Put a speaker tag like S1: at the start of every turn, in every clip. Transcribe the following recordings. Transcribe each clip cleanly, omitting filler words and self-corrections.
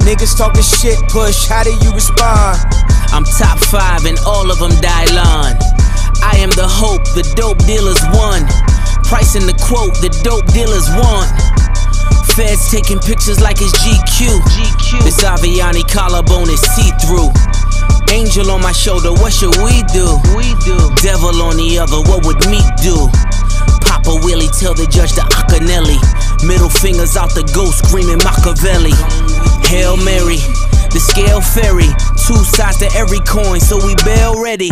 S1: Niggas talking shit, push, how do you respond?
S2: I'm top 5 and all of them Dylan. I am the hope, the dope dealers won. Pricing the quote, the dope dealers want. Feds taking pictures like it's GQ. This Aviani collarbone is see-through. Angel on my shoulder, what should we do? Devil on the other, what would me do? Papa Willie tell the judge the Acanelli. Middle fingers out the ghost screaming Machiavelli. Hail Mary, the scale ferry. 2 sides to every coin, so we bail ready.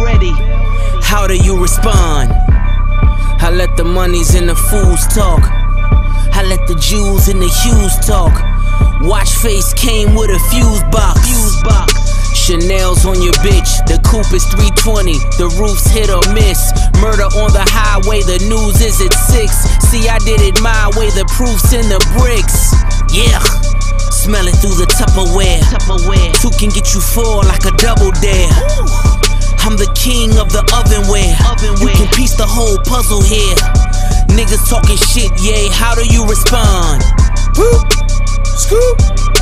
S2: How do you respond? I let the monies and the fools talk. I let the Jews and the Hughes talk. Watch face came with a fuse box. Chanel's on your bitch, the coupe is 320. The roof's hit or miss. Murder on the highway, the news is at 6. See, I did it my way, the proof's in the bricks. Yeah, smell it through the Tupperware. 2 can get you 4 like a double dare. I'm the king of the ovenware. You can piece the whole puzzle here. Niggas talking shit, yay, how do you respond?
S1: Whoop, scoop,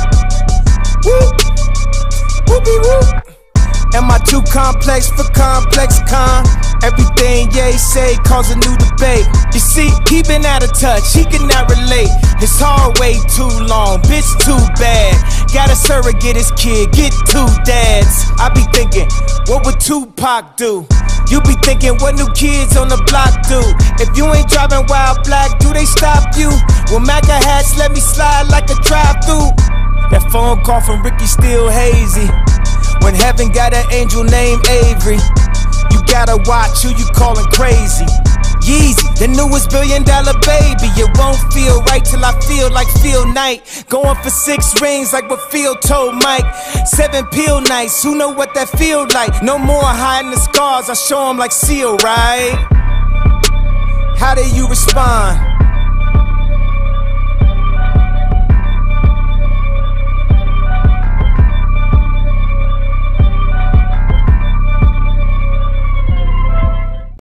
S1: whoop, whoopie whoop. Am I too complex for complex con? Everything Ye say cause a new debate. You see, he been out of touch, he cannot relate. His hard way too long, bitch too bad. Got a surrogate his kid, get 2 dads. I be thinking, what would Tupac do? You be thinking, what new kids on the block do? If you ain't driving while black, do they stop you? Well, MAGA hats let me slide like a drive-through. That phone call from Ricky still hazy. When heaven got an angel named Avery. You gotta watch who you callin' crazy. Yeezy, the newest $1 billion baby. It won't feel right till I feel like Phil Knight. Going for 6 rings like what Phil told Mike. 7 pill nights, who know what that feel like? No more hiding the scars, I show them like Seal, right? How do you respond?